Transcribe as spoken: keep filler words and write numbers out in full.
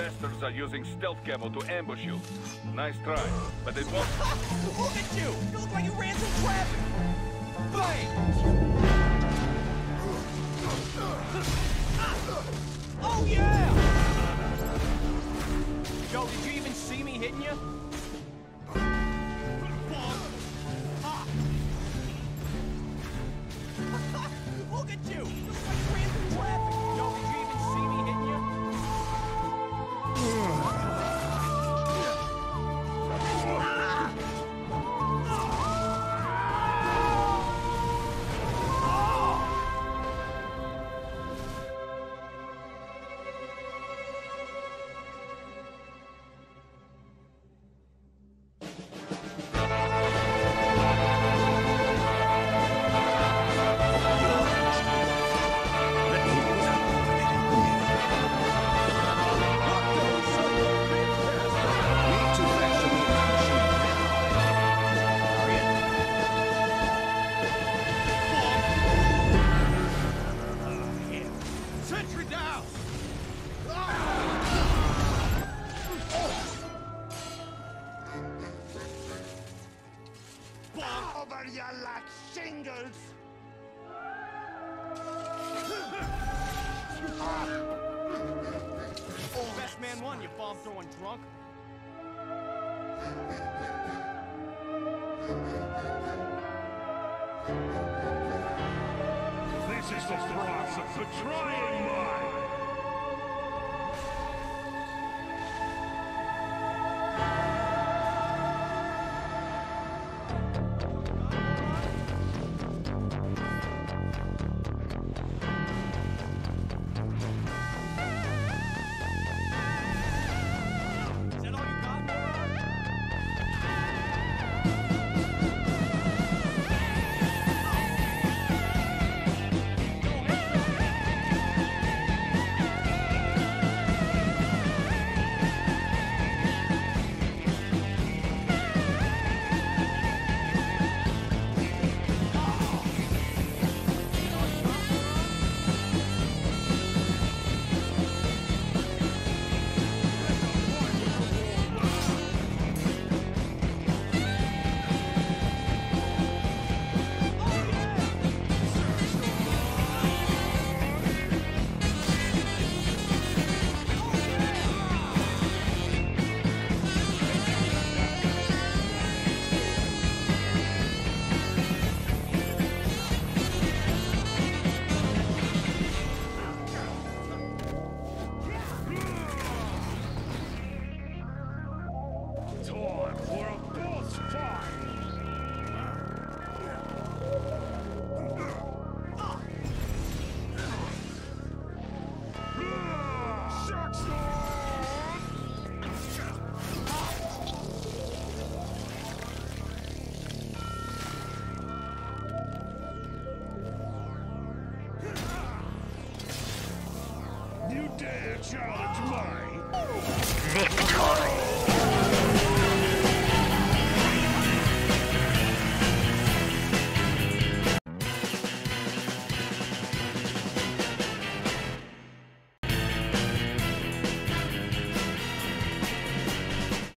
bastards are using stealth camo to ambush you. Nice try, but it won't... Look at you! You look like you ran through traffic! Bang! Oh, yeah! Joe, did you even see me hitting you? Look at you! You look like you ran through traffic! Joe, did you even see me hitting you? Over you like shingles! Best man won, you bomb-throwing drunk. This is the price of betraying me! Time for a boss fight!